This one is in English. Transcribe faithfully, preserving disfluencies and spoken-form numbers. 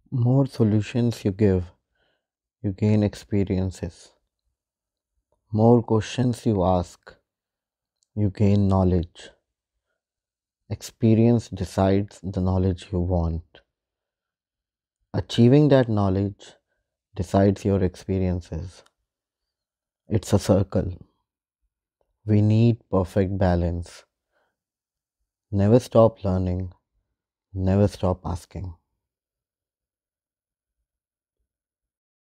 More solutions you give, you gain experiences. More questions you ask, you gain knowledge. Experience decides the knowledge you want. Achieving that knowledge decides your experiences. It's a circle. We need perfect balance. Never stop learning, never stop asking.